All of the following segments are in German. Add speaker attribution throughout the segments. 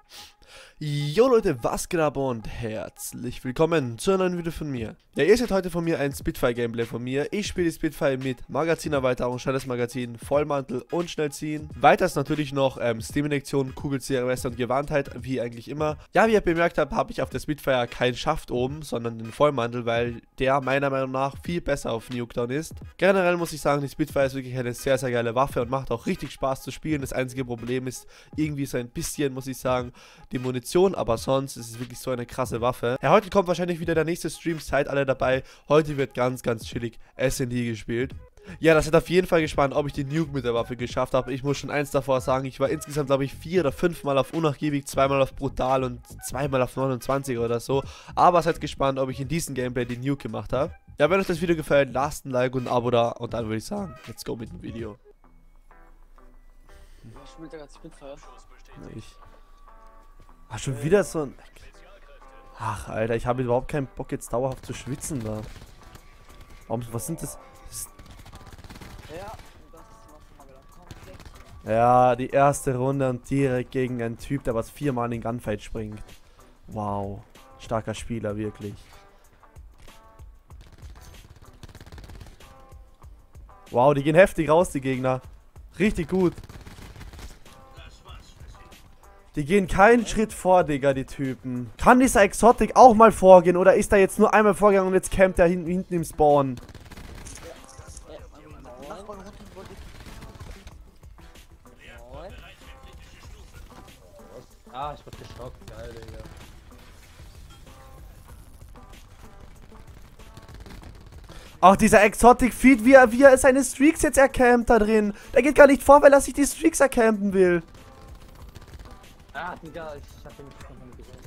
Speaker 1: Jo Leute, was geht ab und herzlich willkommen zu einem neuen Video von mir. Ja, ihr seht heute von mir ein Spitfire-Gameplay von mir. Ich spiele die Spitfire mit Magazinerweiterung, schnelles Magazin, Vollmantel und Schnellziehen. Weiters natürlich noch Steam-Injektion, Kugelzieherweste und Gewandtheit, wie eigentlich immer. Ja, wie ihr bemerkt habt, habe ich auf der Spitfire keinen Schaft oben, sondern den Vollmantel, weil der meiner Meinung nach viel besser auf Nukedown ist. Generell muss ich sagen, die Spitfire ist wirklich eine sehr, sehr geile Waffe und macht auch richtig Spaß zu spielen. Das einzige Problem ist irgendwie so ein bisschen, muss ich sagen, die Munition, aber sonst ist es wirklich so eine krasse Waffe. Ja, heute kommt wahrscheinlich wieder der nächste Stream, seid alle dabei. Heute wird ganz, ganz chillig SND gespielt. Ja, das hat auf jeden Fall gespannt, ob ich den Nuke mit der Waffe geschafft habe. Ich muss schon eins davor sagen, ich war insgesamt, glaube ich, 4 oder 5 Mal auf unnachgiebig, 2-mal auf brutal und 2-mal auf 29 oder so. Aber seid gespannt, ob ich in diesem Gameplay den Nuke gemacht habe. Ja, wenn euch das Video gefällt, lasst ein Like und ein Abo da und dann würde ich sagen, let's go mit dem Video.
Speaker 2: Ich spiele da gerade Spitfire.
Speaker 1: Ach, schon wieder so ein... Ach, Alter, ich habe überhaupt keinen Bock, jetzt dauerhaft zu schwitzen da. Warum, was sind das?
Speaker 2: Ja, das macht mal wieder komplett.
Speaker 1: Ja, die erste Runde und direkt gegen einen Typ, der was 4-mal in den Gunfight springt. Wow, starker Spieler, wirklich. Wow, die gehen heftig raus, die Gegner. Richtig gut. Die gehen keinen Schritt vor, Digga, die Typen. Kann dieser Exotic auch mal vorgehen oder ist er jetzt nur einmal vorgegangen und jetzt campt er hinten im Spawn?
Speaker 3: Ah, ich wurde geschockt, geil, Digga.
Speaker 1: Auch dieser Exotic Feed, wie er seine Streaks jetzt ercampt da drin. Der geht gar nicht vor, weil er sich die Streaks ercampen will.
Speaker 3: Ah, Digga, ich hab den nicht von ihm gesehen.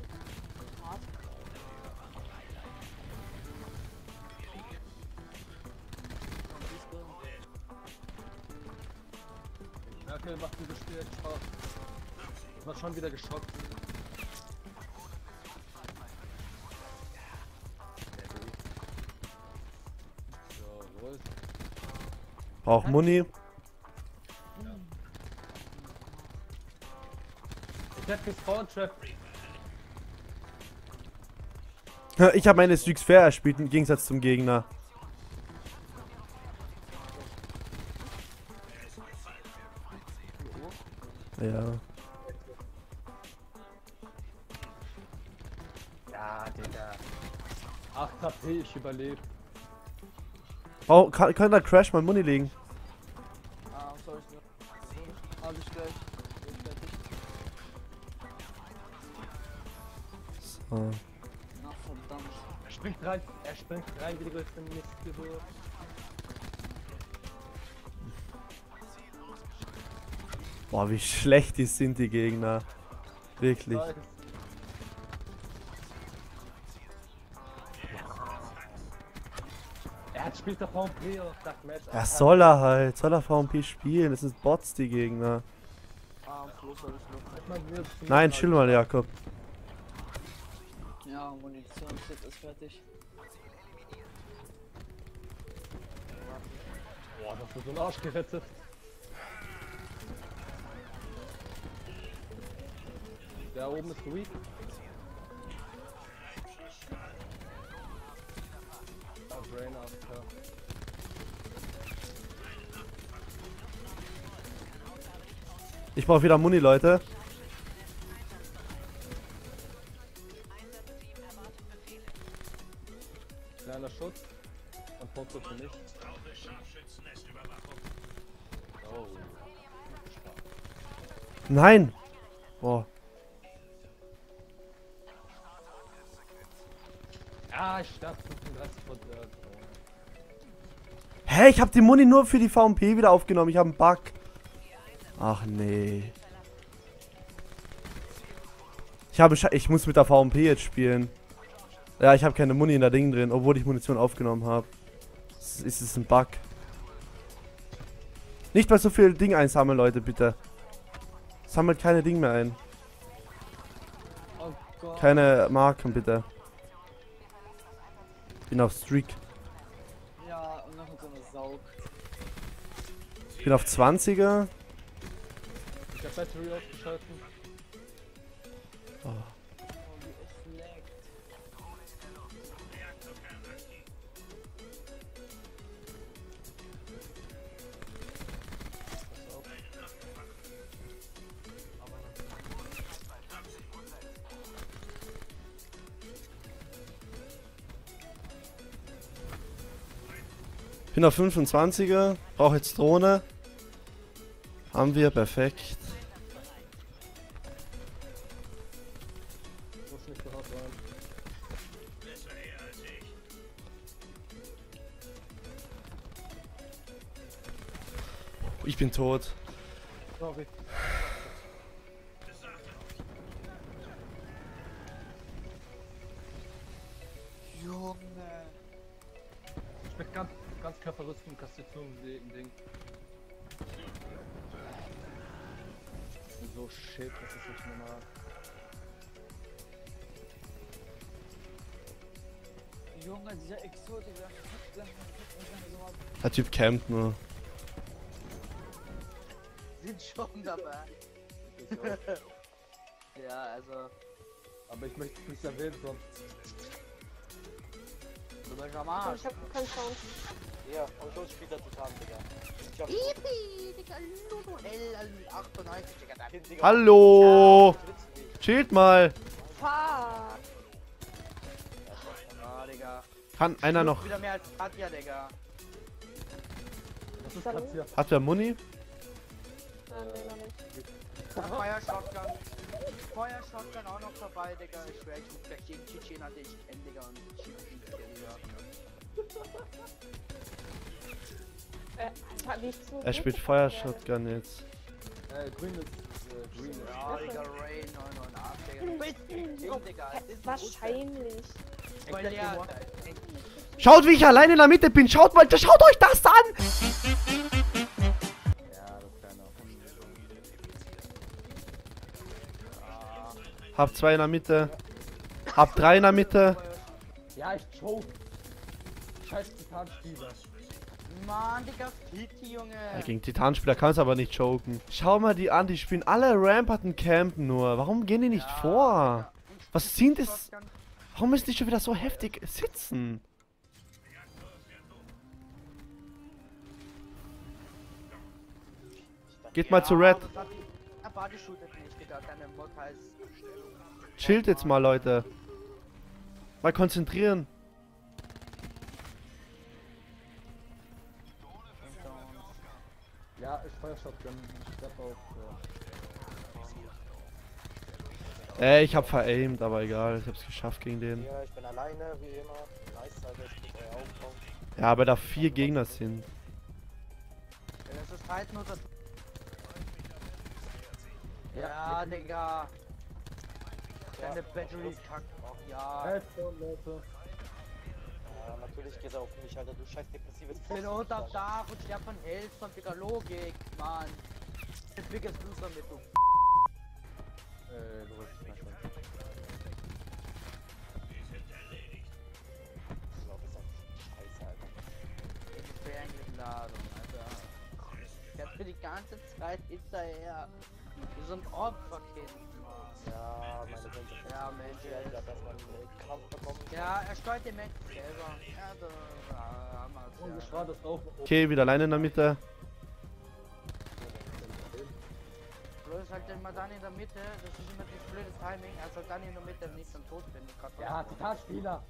Speaker 3: Merkel macht ein gespielt, schau. Ich war schon wieder geschockt. So, wo ist?
Speaker 1: Braucht Muni.
Speaker 3: Ich hab gespawnt, Trap.
Speaker 1: Ich habe meine Streaks fair erspielt, im Gegensatz zum Gegner. Ja.
Speaker 3: Ja, Digga. 8 HP, ich überlebe.
Speaker 1: Oh, kann da Crash mal Muni legen?
Speaker 2: Ah, sorry. Hab ich gleich.
Speaker 1: So.
Speaker 2: Ach, verdammt.
Speaker 3: Er springt rein wie die größte Mistgeburt.
Speaker 1: Boah, wie schlecht die sind, die Gegner. Wirklich.
Speaker 3: Er spielt doch VMP auf Dark Match.
Speaker 1: Ja, soll er halt. Soll er VMP spielen? Das sind Bots, die Gegner.
Speaker 2: Ah, am Schluss hab ich noch.
Speaker 1: Nein, chill mal, Jakob.
Speaker 2: Ja, Munitionskit ist fertig.
Speaker 3: Boah, das wird so ein Arsch gerettet. Da oben ist weak. Brain after.
Speaker 1: Ich brauche wieder Muni, Leute.
Speaker 3: Kleiner Schutz. Und Foto für mich. Oh.
Speaker 1: Nein! Boah.
Speaker 3: Ah, ich sterbe 35 von der.
Speaker 1: Hä, ich habe die Muni nur für die VMP wieder aufgenommen. Ich habe einen Bug. Ach nee. Ich muss mit der VMP jetzt spielen. Ja, ich habe keine Muni in der Ding drin, obwohl ich Munition aufgenommen habe. Ist es ein Bug? Nicht mal so viel Ding einsammeln, Leute, bitte. Sammelt keine Ding mehr ein.
Speaker 3: Oh Gott.
Speaker 1: Keine Marken, bitte. Bin auf Streak.
Speaker 2: Ja, und noch mit so einer Saug.
Speaker 1: Ich bin auf 20er.
Speaker 3: Ich hab Battery aufgeschalten.
Speaker 1: Oh.
Speaker 2: Oh, wie es leckt. Pass auf.
Speaker 1: 25er, brauche jetzt Drohne. Haben wir, perfekt.
Speaker 3: Muss nicht gehört sein.
Speaker 1: Ich bin tot.
Speaker 3: Sorry.
Speaker 2: Junge.
Speaker 3: Ich bin ganz Körperrüstung, Konstitution im Ding. So shit, das ist nicht normal.
Speaker 2: Junge, dieser Exotiker.
Speaker 1: Der Typ campt nur.
Speaker 2: Sind schon dabei.
Speaker 3: Ich auch.
Speaker 2: Ja, also.
Speaker 3: Aber ich möchte es nicht erwähnen, sonst.
Speaker 2: Du bist am Arsch.
Speaker 4: Ich hab keinen Sound.
Speaker 2: Ja, und schon spielt er total, Digga. Ich hab
Speaker 4: Ipi, Digga, Ludo L98, Digga, da
Speaker 2: Kind, Digga.
Speaker 1: Hallo!
Speaker 2: Ja, das willst du nicht.
Speaker 1: Chillt mal!
Speaker 4: fuck.
Speaker 2: Ah, Digga.
Speaker 1: Kann einer noch...
Speaker 2: Wieder mehr als Katja, Digga.
Speaker 3: Was ist das hier?
Speaker 1: Hat wer Muni?
Speaker 4: Ah, nee, noch nicht.
Speaker 2: Feuershotgun. Feuershotgun auch noch dabei, Digga. Ich schwör, ich rufe gleich jeden Tschetschener, den ich kenne, Digga. Und schieß Digga.
Speaker 4: Nicht so
Speaker 1: Er
Speaker 4: gut.
Speaker 1: spielt Feuershotgun jetzt.
Speaker 3: Grün ist. Green ist.
Speaker 2: Ja, Digga, Ray 998, Digga. Du bist ein Kind, Digga. Es ist
Speaker 4: Wahrscheinlich.
Speaker 2: Weil ja,
Speaker 1: Schaut, wie ich alleine in der Mitte bin! Schaut mal, schaut euch das an!
Speaker 3: Ja, das kleine Hund.
Speaker 1: Hab 2 in der Mitte. Hab 3 in der Mitte.
Speaker 3: Ja, ich choke. Scheiß Titanspieler.
Speaker 2: Mann, Digga, Titi, Junge.
Speaker 1: Ja, gegen Titanspieler kannst du aber nicht choken. Schau mal die an, die spielen alle Ramparten campen nur. Warum gehen die nicht vor? Was sind das? Warum müssen die schon wieder so heftig sitzen? Geht mal zu Red.
Speaker 2: Bodyshooter nicht, Digga. Deine Mod heißt.
Speaker 1: Chillt jetzt mal, Leute. Mal konzentrieren.
Speaker 3: Ja, ich feuer Shotgun. Ich treff auf.
Speaker 1: Ich hab veraimt, aber egal. Ich hab's geschafft gegen den.
Speaker 5: Ja, ich bin alleine, wie immer. Nice, Alter, ich bin euer Aufbau.
Speaker 1: Ja, aber da 4 Gegner sind.
Speaker 2: Das ist halt nur das. Ja, Digga. Deine Battery kackt auch, ja.
Speaker 3: Headphone, Leute.
Speaker 5: Ja, natürlich geht er auf mich, Alter, du scheiß depressives
Speaker 2: Ich bin
Speaker 5: Pfosten,
Speaker 2: unterm
Speaker 5: Alter.
Speaker 2: Dach und sterb von Hellstrom, Digga, Logik, Mann. Das biggest Loser mit, du.
Speaker 3: Du wolltest mal schon.
Speaker 5: Ich glaub, ist einfach scheiße, Alter.
Speaker 2: In Fernladung, Alter. Ich hab für die ganze Zeit hinterher. Wie so ein Opferkind, Mann.
Speaker 5: Ja, meine ganze
Speaker 2: Ja, Mensch,
Speaker 5: Familie, Alter, dass man Krampf bekommt.
Speaker 2: Ja, er steuert den Menschen selber. Ja, du.
Speaker 3: Und ich war das auch.
Speaker 1: Okay, wieder alleine in der Mitte.
Speaker 2: Bloß halt immer dann in der Mitte, das ist immer das blöde Timing, er soll dann in der Mitte nicht dann tot bin.
Speaker 3: Ja, Titanspieler.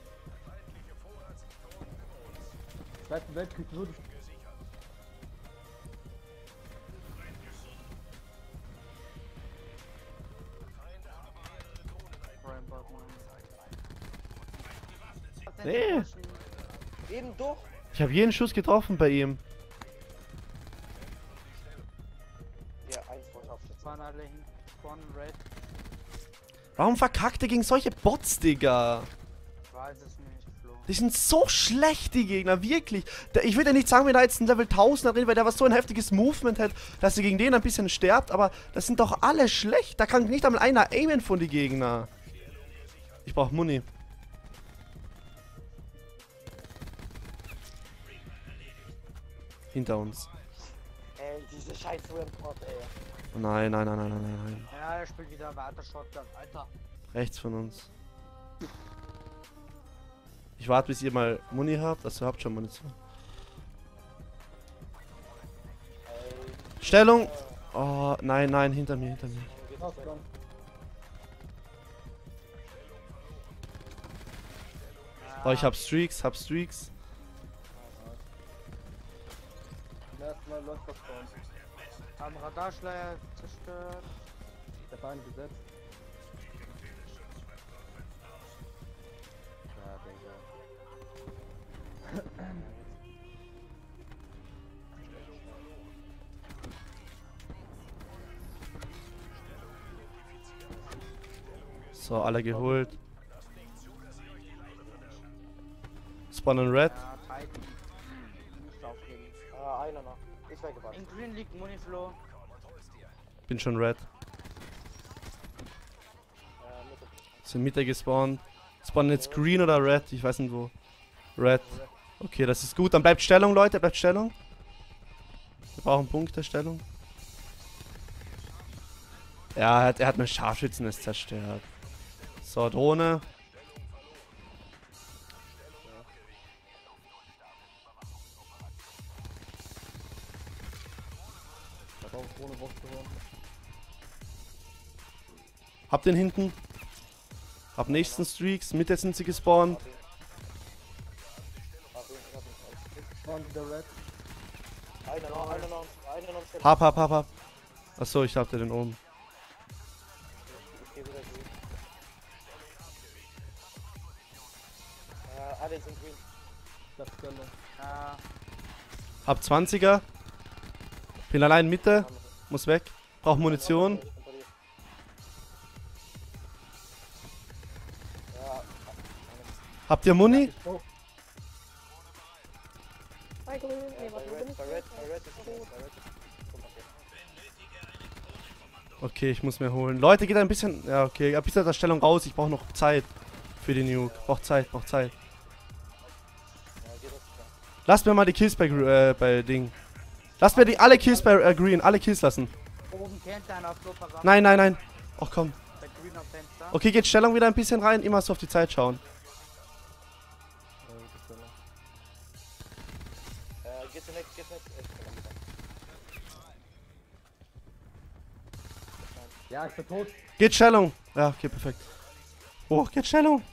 Speaker 3: Zweiten Weltkrieg nur die.
Speaker 1: Nee.
Speaker 5: Eben doch.
Speaker 1: Ich habe jeden Schuss getroffen bei ihm.
Speaker 5: Ja, eins wollte ich aufschützen.
Speaker 2: Waren alle hinten von Red.
Speaker 1: Warum verkackt er gegen solche Bots, Digga?
Speaker 2: Ich weiß es nicht, Flo.
Speaker 1: Die sind so schlecht, die Gegner, wirklich. Ich würde ja nicht sagen, wenn da jetzt ein Level 1000 drin, weil der was so ein heftiges Movement hat, dass er gegen den ein bisschen sterbt, aber das sind doch alle schlecht. Da kann nicht einmal einer aimen von die Gegner. Ich brauch Muni. Hinter uns.
Speaker 5: Ey, diese scheiß Rampart, ey.
Speaker 1: Oh nein, nein, nein, nein, nein, nein, nein.
Speaker 2: Ja, er spielt wieder weiter Shotgun, Alter.
Speaker 1: Rechts von uns. Ich warte, bis ihr mal Muni habt. Also habt schon Munition. Stellung! Oh, nein, nein, hinter mir, hinter mir.
Speaker 3: Ausgang.
Speaker 1: Oh, ich hab Streaks, hab Streaks.
Speaker 3: Zum ersten Mal läuft das bei uns.
Speaker 2: Haben Radarschleier zerstört.
Speaker 3: Der Bein gesetzt. Ja, Digga.
Speaker 1: So, alle geholt. Spawn in Red.
Speaker 2: Ja, Titan. Nicht aufgeben.
Speaker 5: Einer noch. Ich wäre gewartet.
Speaker 2: In Green liegt Muniflow.
Speaker 1: Bin schon Red.
Speaker 5: Mitte.
Speaker 1: Sind Mitte gespawnt. Spawnen jetzt Green oder Red? Ich weiß nicht wo. Red. Okay, das ist gut. Dann bleibt Stellung, Leute. Bleibt Stellung. Wir brauchen Punkte, Stellung. Ja, er hat mein Scharfschützennest zerstört. So, Drohne.
Speaker 3: Ich hab auch ohne Box gewonnen.
Speaker 1: Hab den hinten. Hab nächsten Streaks. Mitte sind sie gespawnt.
Speaker 3: Spawn wieder Red.
Speaker 5: Einer noch.
Speaker 1: Hab. Achso, ich hab den oben.
Speaker 5: Ich geh wieder grün. Alle sind grün.
Speaker 3: Das Stellung.
Speaker 2: Ja,
Speaker 1: Hab 20er. Bin allein Mitte. Muss weg. Brauch Munition.
Speaker 5: Ja,
Speaker 1: Habt ihr Muni?
Speaker 3: Oh,
Speaker 4: Bei grün. Nee,
Speaker 5: bei
Speaker 4: warte, wo bin ich?
Speaker 5: Red ist rot.
Speaker 1: Okay, ich muss mir holen. Leute, geht ein bisschen. Ja, okay. Ein bisschen aus der Stellung raus. Ich brauche noch Zeit für den Nuke. Braucht Zeit.
Speaker 5: Ja, geht das klar.
Speaker 1: Lasst mir mal die Kills bei Ding. Lasst mir alle Kills bei Green. Alle Kills lassen.
Speaker 2: oben kennt einer auf Flopper.
Speaker 1: Nein, nein, nein. Ach komm.
Speaker 2: Bei Green auf Fenster.
Speaker 1: Okay, geht Stellung wieder ein bisschen rein. Immer so auf die Zeit schauen.
Speaker 3: das Stellung.
Speaker 5: Geht's next.
Speaker 3: Ja, ich bin tot.
Speaker 1: Geht Stellung. Ja, okay, perfekt. Oh, geht Stellung.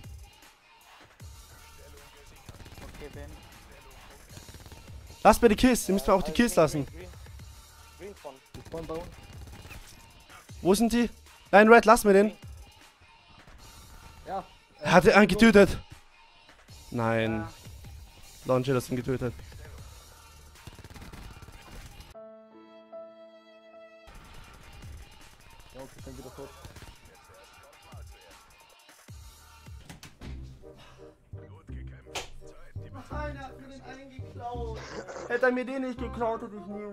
Speaker 2: Okay, bin.
Speaker 1: Lasst mir die Kills. Ihr müsst mir auch die Kills lassen.
Speaker 5: Green von.
Speaker 3: Die Spawn bei uns.
Speaker 1: Wo sind die? Nein, Red, lass mir den.
Speaker 3: Ja.
Speaker 1: Er hat einen getötet. Nein.
Speaker 2: Ja.
Speaker 1: Launcher hat ihn getötet.
Speaker 3: Ja, okay, ich bin wieder tot.
Speaker 1: Nein, er hat mir den einen geklaut. Hätte er mir den nicht geklaut, hätte ich nie.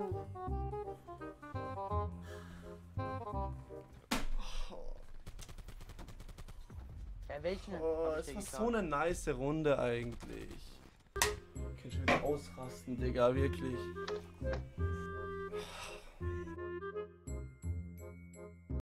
Speaker 2: Ja, welchen?
Speaker 1: Oh,
Speaker 2: hab ich
Speaker 1: es
Speaker 2: dir
Speaker 1: war
Speaker 2: geklaut?
Speaker 1: so eine nice Runde eigentlich. Ich kann schon wieder ausrasten, Digga, wirklich.